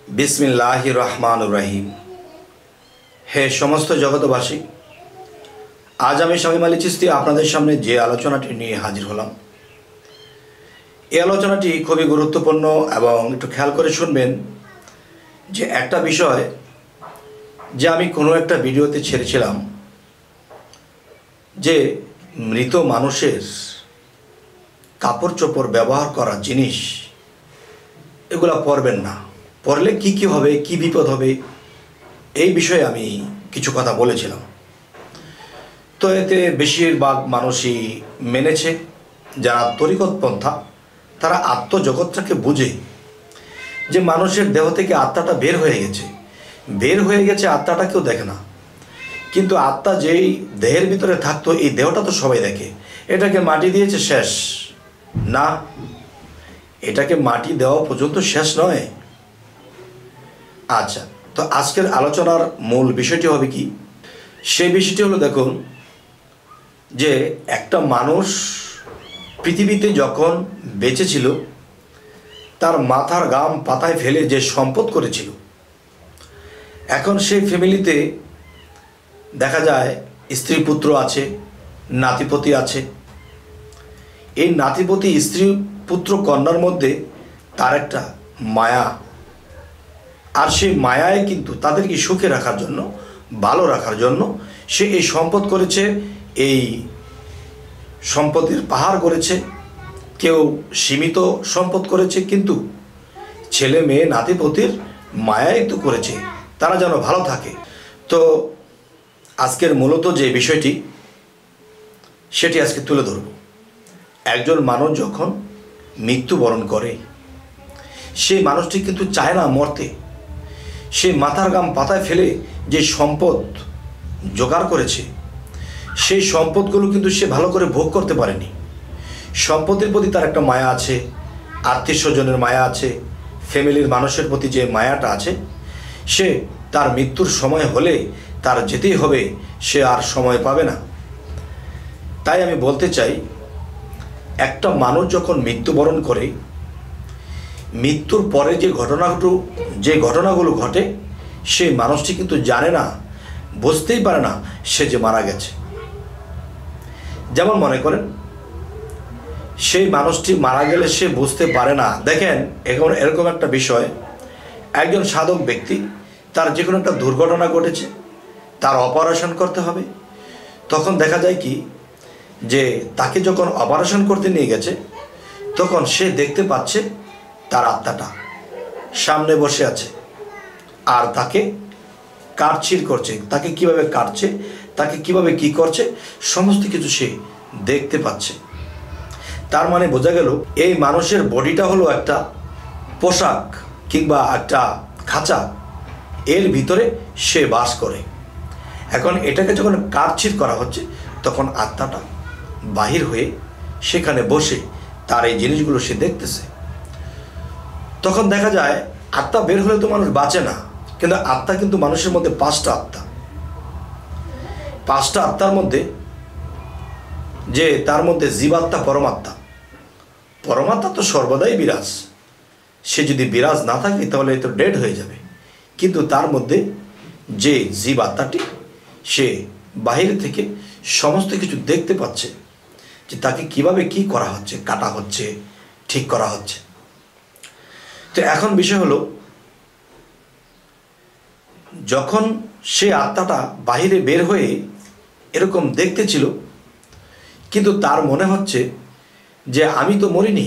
बिस्मिल्लाहिर रहमानिर रहीम। हे समस्त जगतबासी, आज आमी शामीम आली चिश्ती आपनादेर सामने जे आलोचनाटी निये हाजिर हलाम, এই আলোচনাটি খুবই গুরুত্বপূর্ণ এবং একটু খেয়াল করে শুনবেন যে একটা বিষয় যে আমি কোনো একটা ভিডিওতে ছেড়েছিলাম যে মৃত মানুষের কাপড় চোপড় ব্যবহার করা জিনিস এগুলা পরবেন না, পরলে কি কি হবে, কি বিপদ হবে, এই বিষয়ে আমি কিছু কথা বলেছিলাম। তো এতে বেশিরভাগ মানুষই মেনেছে। যারা তরিকত পন্থা তারা আত্মজগৎটাকে বুঝে যে মানুষের দেহ থেকে আত্মাটা বের হয়ে গেছে, আত্মাটা কেউ দেখে না। কিন্তু আত্মা যেই দেহের ভিতরে থাকতো এই দেহটা তো সবাই দেখে। এটাকে মাটি দিয়েছে শেষ না, এটাকে মাটি দেওয়া পর্যন্ত শেষ নয়। আচ্ছা, তো আজকের আলোচনার মূল বিষয়টি হবে কি? সেই বিষয়টি হলো, দেখুন যে একটা মানুষ পৃথিবীতে যখন বেঁচে ছিল তার মাথার ঘাম পাতায় ফেলে যে সম্পদ করেছিল, এখন সেই ফ্যামিলিতে দেখা যায় স্ত্রী পুত্র আছে, নাতিপতি আছে। এই নাতিপতি স্ত্রী পুত্র কন্যার মধ্যে তার একটা মায়া, আর সেই মায়ায় কিন্তু তাদেরকে সুখে রাখার জন্য, ভালো রাখার জন্য সে এই সম্পদ করেছে, এই সম্পদের পাহাড় করেছে। কেউ সীমিত সম্পদ করেছে, কিন্তু ছেলে মেয়ে নাতিপতির মায়াই তো করেছে তারা যেন ভালো থাকে। তো আজকের মূলত যে বিষয়টি সেটি আজকে তুলে ধরব। একজন মানুষ যখন মৃত্যুবরণ করে সেই মানুষটি কিন্তু চায় না মরতে। সে মাথার ঘাম পাতায় ফেলে যে সম্পদ জোগাড় করেছে সেই সম্পদগুলো কিন্তু সে ভালো করে ভোগ করতে পারেনি। সম্পদের প্রতি তার একটা মায়া আছে, আত্মীয় স্বজনের মায়া আছে, ফ্যামিলির মানুষের প্রতি যে মায়াটা আছে, সে তার মৃত্যুর সময় হলে তার যেতেই হবে, সে আর সময় পাবে না। তাই আমি বলতে চাই, একটা মানুষ যখন মৃত্যুবরণ করে, মৃত্যুর পরে যে ঘটনাগুলো ঘটে সেই মানুষটি কিন্তু জানে না, বুঝতেই পারে না সে যে মারা গেছে। যেমন মনে করেন সেই মানুষটি মারা গেলে সে বুঝতে পারে না। দেখেন, এখন এরকম একটা বিষয়, একজন সাধক ব্যক্তি, তার যে কোনো একটা দুর্ঘটনা ঘটেছে, তার অপারেশন করতে হবে। তখন দেখা যায় কি যে তাকে যখন অপারেশন করতে নিয়ে গেছে তখন সে দেখতে পাচ্ছে তার আত্মাটা সামনে বসে আছে আর তাকে কাটছির করছে, তাকে কিভাবে কাটছে, তাকে কিভাবে কি করছে, সমস্ত কিছু সে দেখতে পাচ্ছে। তার মানে বোঝা গেল এই মানুষের বডিটা হলো একটা পোশাক কিংবা একটা খাঁচা, এর ভিতরে সে বাস করে। এখন এটাকে যখন কাটছির করা হচ্ছে তখন আত্মাটা বাহির হয়ে সেখানে বসে তার এই জিনিসগুলো সে দেখতেছে। তখন দেখা যায় আত্মা বের হলে তো মানুষ বাঁচে না, কিন্তু আত্মা কিন্তু মানুষের মধ্যে পাঁচটা আত্মার মধ্যে যে তার মধ্যে জীবাত্মা, পরমাত্মা তো সর্বদাই বিরাজ। সে যদি বিরাজ না থাকে তাহলে তো ডেড হয়ে যাবে। কিন্তু তার মধ্যে যে জীবাত্মাটি, সে বাহির থেকে সমস্ত কিছু দেখতে পাচ্ছে যে তাকে কিভাবে কি করা হচ্ছে, কাটা হচ্ছে, ঠিক করা হচ্ছে। তো এখন বিষয় হলো, যখন সে আত্মাটা বাহিরে বের হয়ে এরকম দেখতেছিল, কিন্তু তার মনে হচ্ছে যে আমি তো মরিনি।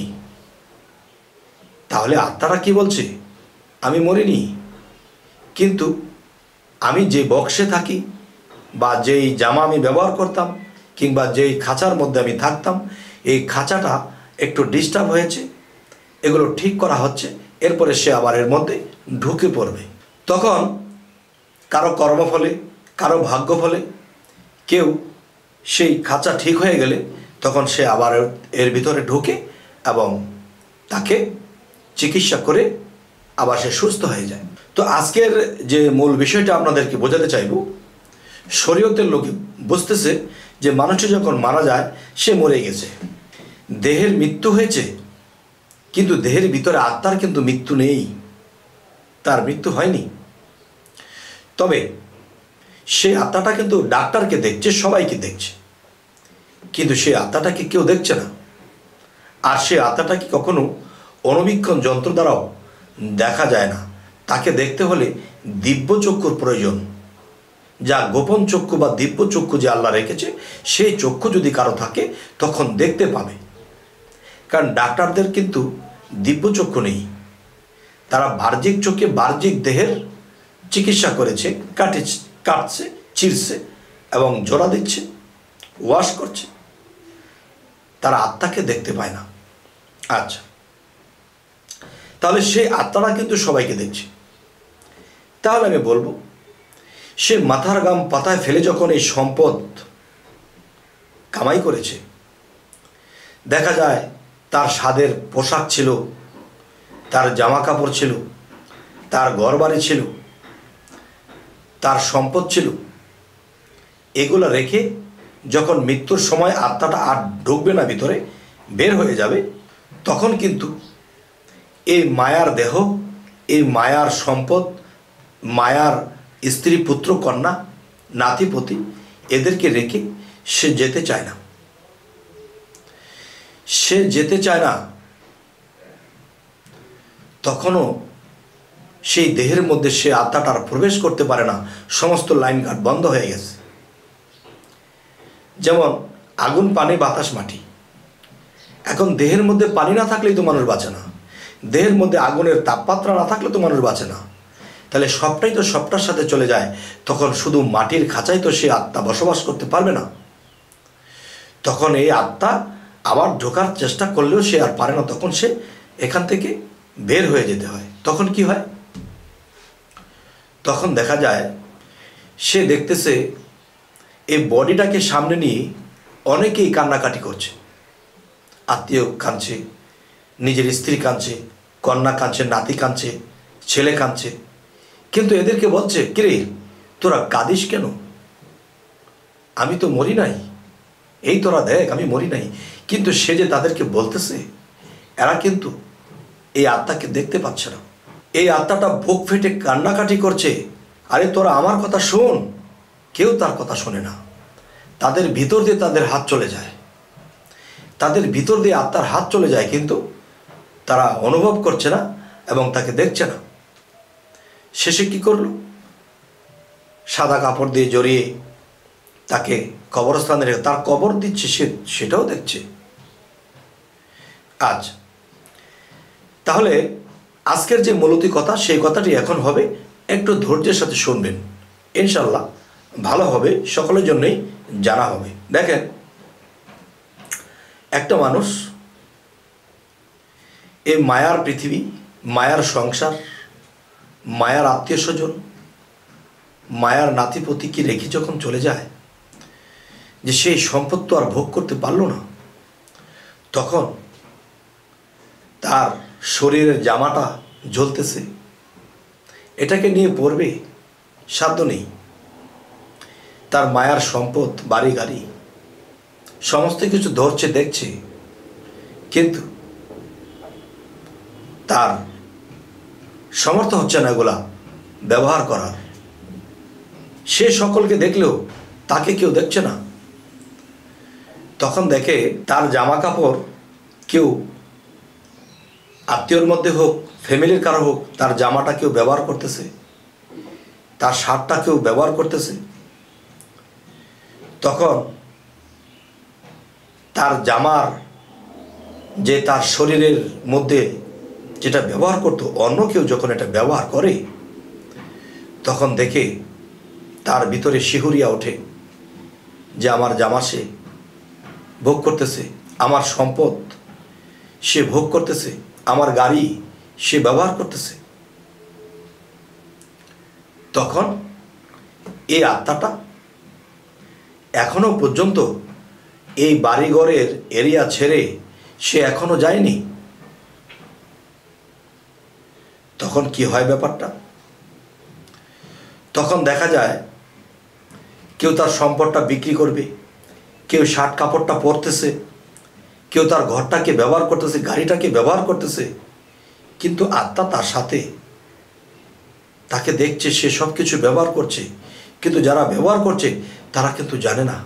তাহলে আত্মাটা কি বলছে? আমি মরিনি, কিন্তু আমি যে বক্সে থাকি বা যেই জামা আমি ব্যবহার করতাম কিংবা যেই খাঁচার মধ্যে আমি থাকতাম, এই খাঁচাটা একটু ডিস্টার্ব হয়েছে, এগুলো ঠিক করা হচ্ছে। এরপরে সে আবার এর মধ্যে ঢুকে পড়বে। তখন কারো কর্মফলে, কারো ভাগ্য ফলে, কেউ সেই খাঁচা ঠিক হয়ে গেলে তখন সে আবার এর ভিতরে ঢুকে এবং তাকে চিকিৎসা করে আবার সে সুস্থ হয়ে যায়। তো আজকের যে মূল বিষয়টা আপনাদেরকে বোঝাতে চাইব, শরীয়তের লোকে বুঝতেছে যে মানুষটি যখন মারা যায় সে মরে গেছে, দেহের মৃত্যু হয়েছে, কিন্তু দেহের ভিতরে আত্মার কিন্তু মৃত্যু নেই। তার মৃত্যু হয়নি। তবে সেই আত্মাটা কিন্তু ডাক্তারকে দেখছে, সবাইকে দেখছে, কিন্তু সেই আত্মাটাকে কেউ দেখছে না। আর সেই আত্মাটাকে কখনো অণুবীক্ষণ যন্ত্র দ্বারাও দেখা যায় না। তাকে দেখতে হলে দিব্য চক্ষুর প্রয়োজন, যা গোপন চক্ষু বা দিব্য চক্ষু যে আল্লাহ রেখেছে, সেই চক্ষু যদি কারো থাকে তখন দেখতে পাবে। কারণ ডাক্তারদের কিন্তু দিব্য চক্ষু নেই, তারা বাহ্যিক চোখে বাহ্যিক দেহের চিকিৎসা করেছে, কাটছে, চিরছে এবং জোড়া দিচ্ছে, ওয়াশ করছে, তারা আত্মাকে দেখতে পায় না। আচ্ছা, তাহলে সেই আত্মারা কিন্তু সবাইকে দেখছে। তাহলে আমি বলবো, সে মাথার ঘাম পাতায় ফেলে যখন এই সম্পদ কামাই করেছে, দেখা যায় তার স্বাদের পোশাক ছিল, তার জামা কাপড় ছিল, তার ঘরবাড়ি ছিল, তার সম্পদ ছিল, এগুলো রেখে যখন মৃত্যুর সময় আত্মাটা আর ঢুকবে না ভিতরে, বের হয়ে যাবে, তখন কিন্তু এই মায়ার দেহ, এই মায়ার সম্পদ, মায়ার স্ত্রী, পুত্র, কন্যা, নাতিপতি, এদেরকে রেখে সে যেতে চায় না। সে যেতে চায় না। তখনও সেই দেহের মধ্যে সে আত্মাটা আর প্রবেশ করতে পারে না, সমস্ত লাইন ঘাট বন্ধ হয়ে গেছে। যেমন আগুন, পানি, বাতাস, মাটি। এখন দেহের মধ্যে পানি না থাকলেই তো মানুষ বাঁচে না, দেহের মধ্যে আগুনের তাপমাত্রা না থাকলে তো মানুষ বাঁচে না। তাহলে সবটাই তো সবটার সাথে চলে যায়, তখন শুধু মাটির খাঁচায় তো সে আত্মা বসবাস করতে পারবে না। তখন এই আত্মা আবার ঢোকার চেষ্টা করলেও সে আর পারে না, তখন সে এখান থেকে বের হয়ে যেতে হয়। তখন কি হয়? তখন দেখা যায় সে দেখতেছে এই বডিটাকে সামনে নিয়ে অনেকেই কান্নাকাটি করছে, আত্মীয় কাঁদছে, নিজের স্ত্রী কাঁদছে, কন্যা কাঁদছে, নাতি কাঁদছে, ছেলে কাঁদছে, কিন্তু এদেরকে বলছে, কিরে তোরা কাঁদিস কেন? আমি তো মরি নাই, এই তোরা দেখ আমি মরি নাই। কিন্তু সে যে তাদেরকে বলতেছে, এরা কিন্তু এই আত্মাকে দেখতে পাচ্ছে না। এই আত্মাটা বুক ফেটে কান্নাকাটি করছে, আরে তোরা আমার কথা শোন। কেউ তার কথা শোনে না। তাদের ভিতর দিয়ে তাদের হাত চলে যায়, তাদের ভিতর দিয়ে আত্মার হাত চলে যায়, কিন্তু তারা অনুভব করছে না এবং তাকে দেখছে না। শেষে কি করলো? সাদা কাপড় দিয়ে জড়িয়ে তাকে কবরস্থানে রেখে তার কবর দিচ্ছে, সেটাও দেখছে। আজ তাহলে আজকের যে মূলতি কথা, সেই কথাটি এখন হবে, একটু ধৈর্যের সাথে শুনবেন, ইনশাল্লাহ ভালো হবে, সকলের জন্যই জানা হবে। দেখেন, একটা মানুষ এই মায়ার পৃথিবী, মায়ার সংসার, মায়ার আত্মীয় স্বজন, মায়ার নাতিপতিকে রেখে যখন চলে যায়, যে সেই সম্পদ তো আর ভোগ করতে পারল না, তখন তার শরীরের জামাটা জ্বলতেছে, এটাকে নিয়ে পড়বে সাধ্য নেই। তার মায়ার সম্পদ, বাড়ি গাড়ি, সমস্ত কিছু ধরছে, দেখছে, কিন্তু তার সমর্থ হচ্ছে না এগুলা ব্যবহার করার। সে সকলকে দেখলেও তাকে কেউ দেখছে না। তখন দেখে তার জামা কাপড় কেউ, আত্মীয়র মধ্যে হোক, ফ্যামিলির কারো হোক, তার জামাটা কেউ ব্যবহার করতেছে, তার শার্টটা কেউ ব্যবহার করতেছে। তখন তার জামার যে তার শরীরের মধ্যে যেটা ব্যবহার করতো, অন্য কেউ যখন এটা ব্যবহার করে, তখন দেখে তার ভিতরে শিহরিয়া ওঠে যে আমার জামা সে ভোগ করতেছে, আমার সম্পদ সে ভোগ করতেছে, আমার গাড়ি সে ব্যবহার করতেছে। তখন এই আত্মাটা এখনো পর্যন্ত এই বাড়িঘরের এরিয়া ছেড়ে সে এখনো যায়নি। তখন কি হয় ব্যাপারটা? তখন দেখা যায় কেউ তার সম্পদটা বিক্রি করবে, কেউ শার্ট কাপড়টা পরতেছে, কেউ তার ঘরটাকে ব্যবহার করতেছে, গাড়িটাকে ব্যবহার করতেছে, কিন্তু আত্মা তার সাথে তাকে দেখছে, সে সব কিছু ব্যবহার করছে, কিন্তু যারা ব্যবহার করছে তারা কিন্তু জানে না।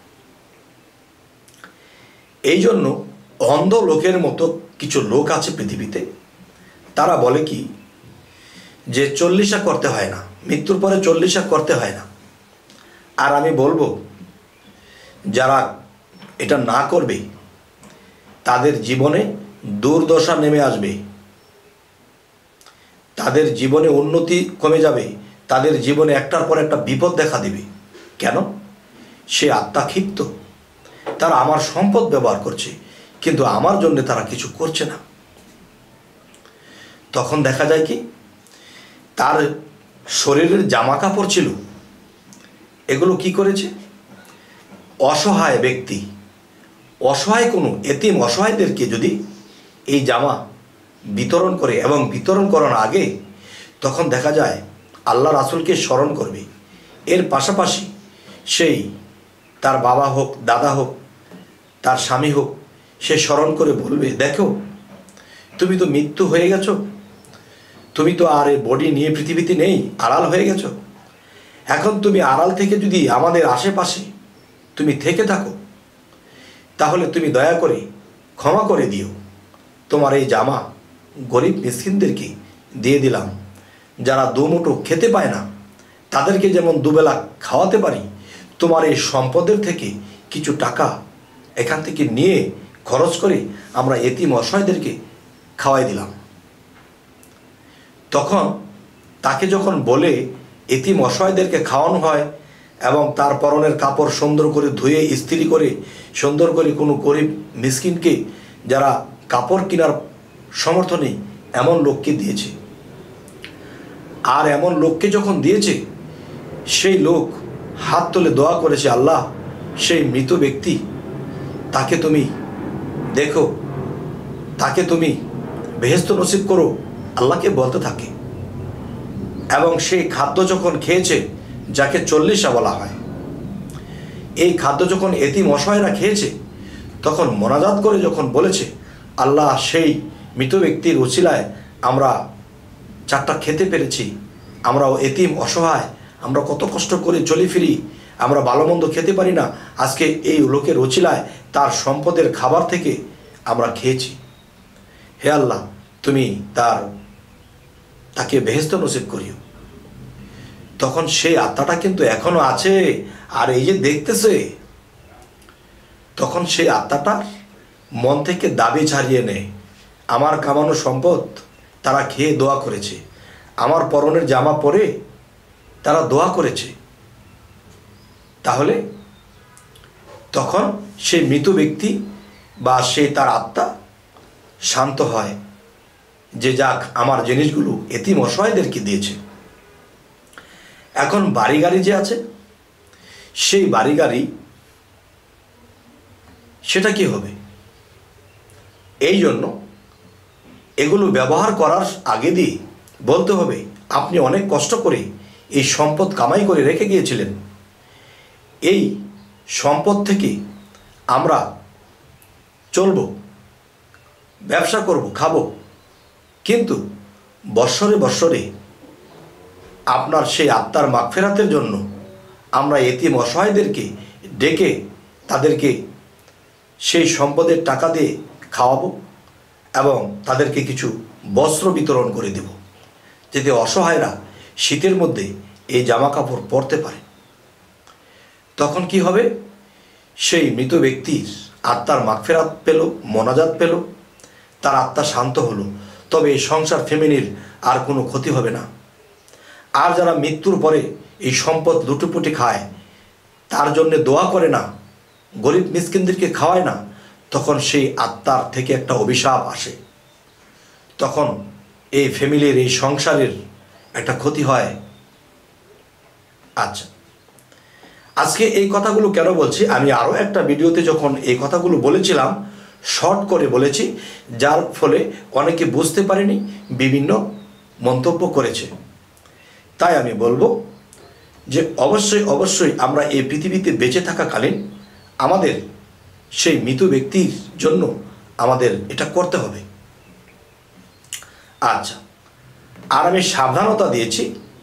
এই জন্য অন্ধ লোকের মতো কিছু লোক আছে পৃথিবীতে, তারা বলে কি যে 40 করতে হয় না, মৃত্যুর পরে 40 করতে হয় না। আর আমি বলবো যারা এটা না করবে তাদের জীবনে দুর্দশা নেমে আসবে, তাদের জীবনে উন্নতি কমে যাবে, তাদের জীবনে একটার পর একটা বিপদ দেখা দিবে। কেন? সে আত্মা ক্ষিপ্ত, তারা আমার সম্পদ ব্যবহার করছে, কিন্তু আমার জন্য তারা কিছু করছে না। তখন দেখা যায় কি, তার শরীরের জামা কাপড় ছিল, এগুলো কি করেছে? অসহায় ব্যক্তি, অসহায় কোনো এতিম অসহায়দেরকে যদি এই জামা বিতরণ করে এবং বিতরণ করার আগে তখন দেখা যায় আল্লাহ রাসূলকে স্মরণ করবে। এর পাশাপাশি সেই তার বাবা হোক, দাদা হোক, তার স্বামী হোক, সে স্মরণ করে বলবে, দেখো তুমি তো মৃত্যু হয়ে গেছো, তুমি তো আর এই বডি নিয়ে পৃথিবীতে নেই, আড়াল হয়ে গেছো। এখন তুমি আড়াল থেকে যদি আমাদের আশেপাশে তুমি থেকে থাকো, তাহলে তুমি দয়া করে ক্ষমা করে দিও। তোমার এই জামা গরিব মিসকিনদেরকে দিয়ে দিলাম, যারা দুমুঠো খেতে পায় না তাদেরকে যেমন দুবেলা খাওয়াতে পারি, তোমার এই সম্পদের থেকে কিছু টাকা এখান থেকে নিয়ে খরচ করে আমরা এতিম অসহায়দেরকে খাওয়াই দিলাম। তখন তাকে যখন বলে এতিম অসহায়দেরকে খাওয়ানো হয় এবং তার পরনের কাপড় সুন্দর করে ধুয়ে ইস্ত্রি করে সুন্দর করে কোনো গরিব মিসকিনকে যারা কাপড় কেনার সামর্থ্য নেই এমন লোককে দিয়েছে। আর এমন লোককে যখন দিয়েছে, সেই লোক হাত তুলে দোয়া করেছে, আল্লাহ সেই মৃত ব্যক্তি, তাকে তুমি দেখো, তাকে তুমি বেহেশত নসিব করো, আল্লাহকে বলতে থাকে। এবং সেই খাদ্য যখন খেয়েছে, যাকে 40 বলা হয়, এই খাদ্য যখন এতিম অসহায়রা খেয়েছে, তখন মোনাজাত করে যখন বলেছে, আল্লাহ সেই মৃত ব্যক্তির উছিলায় আমরা 4টা খেতে পেরেছি, আমরাও এতিম অসহায়, আমরা কত কষ্ট করে চলি ফিরি, আমরা ভালো মন্দ খেতে পারি না, আজকে এই লোকের উছিলায় তার সম্পদের খাবার থেকে আমরা খেয়েছি। হে আল্লাহ, তুমি তাকে বেহেশত নসিব করিও। তখন সেই আত্মাটা কিন্তু এখনো আছে, আর এই যে দেখতেছে, তখন সেই আত্মাটার মন থেকে দাবি ছাড়িয়ে নেয়, আমার কামানো সম্পদ তারা খেয়ে দোয়া করেছে, আমার পরনের জামা পরে তারা দোয়া করেছে। তাহলে তখন সেই মৃত ব্যক্তি বা সেই তার আত্মা শান্ত হয় যে যাক, আমার জিনিসগুলো এতিম অসহায়দেরকে দিয়েছে। এখন বাড়ি গাড়ি যে আছে, সেই বাড়ি গাড়ি সেটা কি হবে? এই জন্য এগুলো ব্যবহার করার আগে দিয়ে বলতে হবে, আপনি অনেক কষ্ট করে এই সম্পদ কামাই করে রেখে গিয়েছিলেন, এই সম্পদ থেকে আমরা চলব, ব্যবসা করব, খাবো, কিন্তু বৎসরে বৎসরে আপনার সেই আত্মার মাগফিরাতের জন্য আমরা এতিম অসহায়দেরকে ডেকে তাদেরকে সেই সম্পদের টাকা দিয়ে খাওয়াবো এবং তাদেরকে কিছু বস্ত্র বিতরণ করে দেব, যাতে অসহায়রা শীতের মধ্যে এই জামা কাপড় পরতে পারে। তখন কি হবে? সেই মৃত ব্যক্তির আত্মার মাগফিরাত পেল, মোনাজাত পেল, তার আত্মা শান্ত হলো, তবে এই সংসার ফ্যামিলির আর কোনো ক্ষতি হবে না। আর যারা মৃত্যুর পরে এই সম্পদ লুটুপুটি খায়, তার জন্য দোয়া করে না, গরিব মিসকিনদেরকে খাওয়ায় না, তখন সেই আত্মার থেকে একটা অভিশাপ আসে, তখন এই ফ্যামিলির, এই সংসারের একটা ক্ষতি হয়। আচ্ছা, আজকে এই কথাগুলো কেন বলছি? আমি আরও একটা ভিডিওতে যখন এই কথাগুলো বলেছিলাম, শর্ট করে বলেছি, যার ফলে অনেকে বুঝতে পারেনি, বিভিন্ন মন্তব্য করেছে। তাই আমি বলবো যে অবশ্যই অবশ্যই আমরা এই পৃথিবীতে বেঁচে থাকাকালীন আমাদের সেই মৃত ব্যক্তির জন্য আমাদের এটা করতে হবে। আচ্ছা, আর আমি সাবধানতা দিয়েছি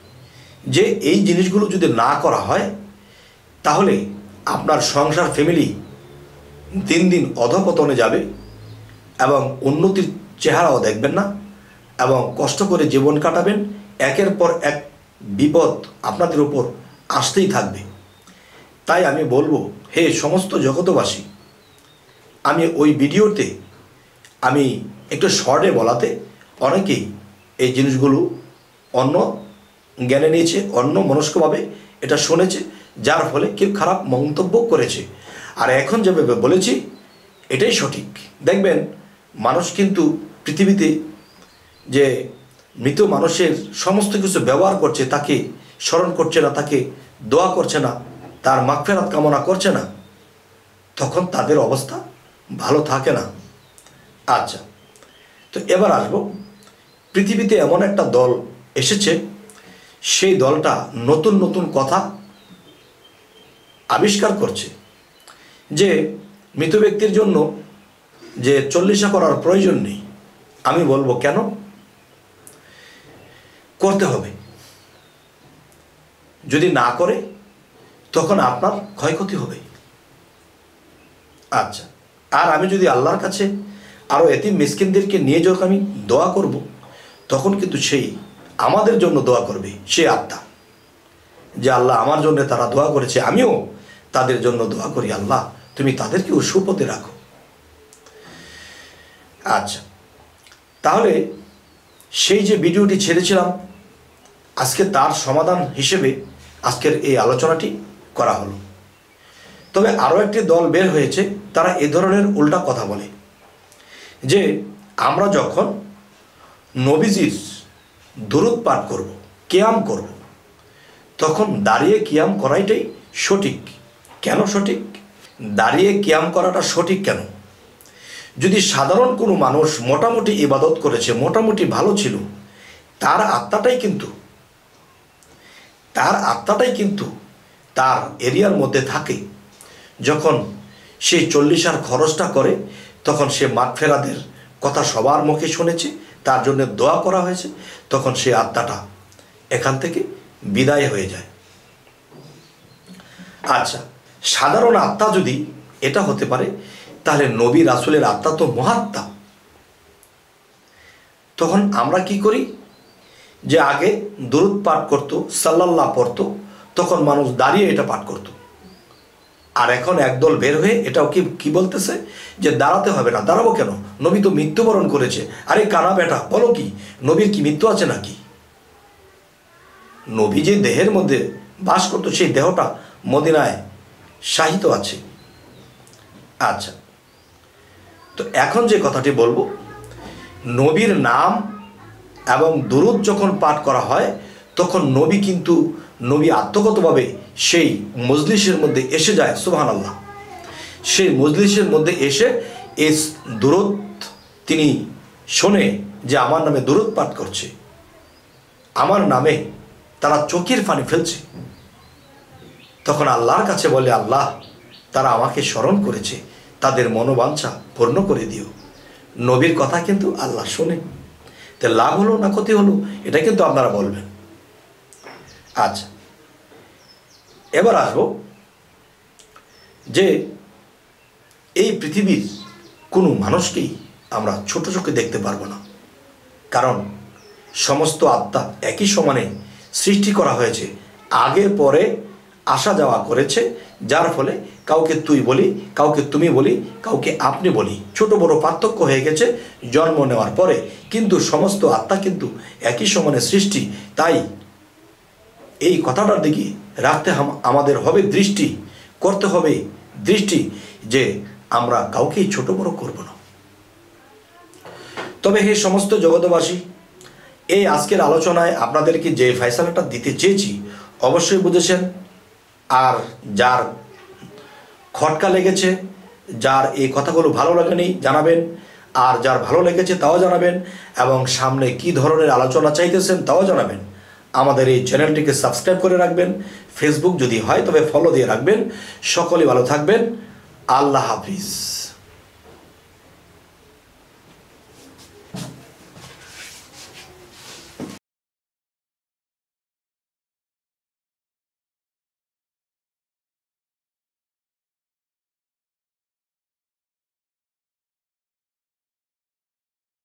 যে এই জিনিসগুলো যদি না করা হয় তাহলে আপনার সংসার ফ্যামিলি দিন দিন অধঃপতনে যাবে এবং উন্নতির চেহারাও দেখবেন না এবং কষ্ট করে জীবন কাটাবেন, একের পর এক বিপদ আপনাদের উপর আসতেই থাকবে। তাই আমি বলবো, হে সমস্ত জগতবাসী, আমি ওই ভিডিওতে আমি একটু শর্টে বলাতে অনেকেই এই জিনিসগুলো অন্য জ্ঞানে নিয়েছে, অন্য মনস্কভাবে এটা শুনেছে, যার ফলে কেউ খারাপ মন্তব্য করেছে। আর এখন যেভাবে বলেছি এটাই সঠিক। দেখবেন মানুষ কিন্তু পৃথিবীতে যে মৃত মানুষের সমস্ত কিছু ব্যবহার করছে, তাকে স্মরণ করছে না, তাকে দোয়া করছে না, তার মাগফিরাত কামনা করছে না, তখন তাদের অবস্থা ভালো থাকে না। আচ্ছা, তো এবার আসবো, পৃথিবীতে এমন একটা দল এসেছে, সেই দলটা নতুন নতুন কথা আবিষ্কার করছে যে মৃত ব্যক্তির জন্য যে চল্লিশা করার প্রয়োজন নেই। আমি বলবো কেন করতে হবে? যদি না করে তখন আপনার ক্ষয়ক্ষতি হবে। আচ্ছা, আর আমি যদি আল্লাহর কাছে আরও এতিম মিসকিনদেরকে নিয়ে যখন আমি দোয়া করব, তখন কিন্তু সেই আমাদের জন্য দোয়া করবে, সে আত্মা, যে আল্লাহ আমার জন্য তারা দোয়া করেছে, আমিও তাদের জন্য দোয়া করি, আল্লাহ তুমি তাদেরকেও সুপথে রাখো। আচ্ছা, তাহলে সেই যে ভিডিওটি ছেড়েছিলাম, আজকে তার সমাধান হিসেবে আজকের এই আলোচনাটি করা হলো। তবে আরও একটি দল বের হয়েছে, তারা এ ধরনের উল্টা কথা বলে যে আমরা যখন নবীজির দুরূদ পাঠ করব, কিয়াম করব, তখন দাঁড়িয়ে কিয়াম করাইটাই সঠিক। কেন সঠিক? দাঁড়িয়ে কিয়াম করাটা সঠিক কেন? যদি সাধারণ কোনো মানুষ মোটামুটি ইবাদত করেছে, মোটামুটি ভালো ছিল, তার আত্মাটাই কিন্তু তার এরিয়ার মধ্যে থাকে। যখন সে চল্লিশার খরচটা করে, তখন সে মাগফিরাতের কথা সবার মুখে শুনেছে, তার জন্য দোয়া করা হয়েছে, তখন সে আত্মাটা এখান থেকে বিদায় হয়ে যায়। আচ্ছা, সাধারণ আত্মা যদি এটা হতে পারে, তাহলে নবী রাসূলের আত্মা তো মহাত্মা। তখন আমরা কি করি, যে আগে দুরূদ পাঠ করতো, সাল্লাল্লাহ পড়তো, তখন মানুষ দাঁড়িয়ে এটা পাঠ করতো। আর এখন একদল বের হয়ে এটাও কি বলতেছে যে দাঁড়াতে হবে না। দাঁড়াবো কেন? নবী তো মৃত্যুবরণ করেছে। আরে কানা বেটা, বলো কি, নবীর কি মৃত্যু আছে নাকি? নবী যে দেহের মধ্যে বাস করতো, সেই দেহটা মদিনায় শাহিত আছে। আচ্ছা, তো এখন যে কথাটি বলবো, নবীর নাম এবং দুরূদ যখন পাঠ করা হয়, তখন নবী আত্মগতভাবে সেই মজলিসের মধ্যে এসে যায়। সুবহানাল্লাহ। সেই মজলিসের মধ্যে এসে এই দুরূদ তিনি শোনে যে আমার নামে দুরূদ পাঠ করছে, আমার নামে তারা চোখের পানি ফেলছে। তখন আল্লাহর কাছে বলে, আল্লাহ তারা আমাকে স্মরণ করেছে, তাদের মনোবাঞ্ছা পূর্ণ করে দিও। নবীর কথা কিন্তু আল্লাহ শোনে। তো লাভ হলো না ক্ষতি হলো, এটা কিন্তু আপনারা বলবেন। আচ্ছা, এবার আসবো যে এই পৃথিবীর কোনো মানুষকেই আমরা ছোট চোখে দেখতে পারবো না, কারণ সমস্ত আত্মা একই সমানে সৃষ্টি করা হয়েছে, আগে পরে আসা যাওয়া করেছে, যার ফলে কাউকে তুই বলি, কাউকে তুমি বলি, কাউকে আপনি বলি, ছোট বড় পার্থক্য হয়ে গেছে জন্ম নেওয়ার পরে, কিন্তু সমস্ত আত্মা কিন্তু একই সমানে সৃষ্টি। তাই এই কথাটার দিকে রাখতে আমাদের হবে দৃষ্টি, করতে হবে দৃষ্টি, যে আমরা কাউকেই ছোট বড় করব না। তবে হে সমস্ত জগতবাসী, এই আজকের আলোচনায় আপনাদেরকে যে ফয়সালাটা দিতে চেয়েছি অবশ্যই বুঝেছেন। আর যার খটকা লেগেছে, যার এই কথাগুলো ভালো লাগেনি জানাবেন, আর যার ভালো লেগেছে তাও জানাবেন, এবং সামনে কি ধরনের আলোচনা চাইতেছেন তাও জানাবেন। আমাদের এই চ্যানেলটিকে সাবস্ক্রাইব করে রাখবেন, ফেসবুক যদি হয় তবে ফলো দিয়ে রাখবেন। সকলে ভালো থাকবেন। আল্লাহ হাফিজ।